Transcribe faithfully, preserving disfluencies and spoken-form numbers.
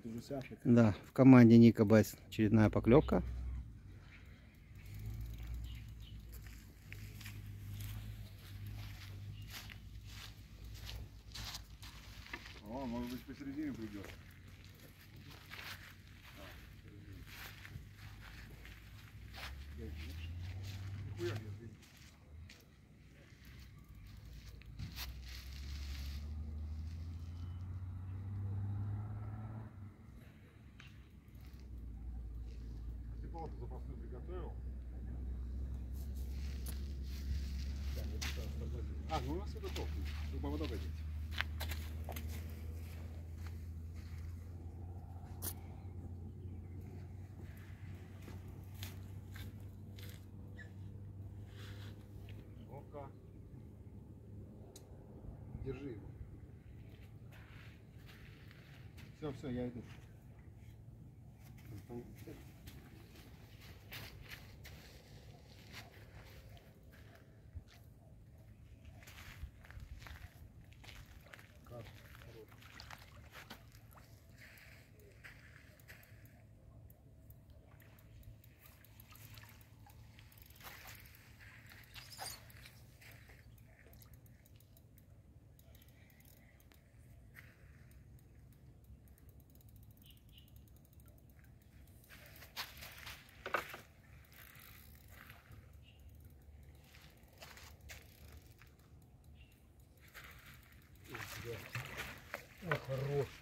Да, в команде Ника Бэс очередная поклевка. О, может быть, посередине придет. Нихуя нет. Степан, ты запасную приготовил? А, ну у нас все готово. Вы поводок дадите. Ну-ка. Держи его. Все, все, я иду. Как? О, хорош.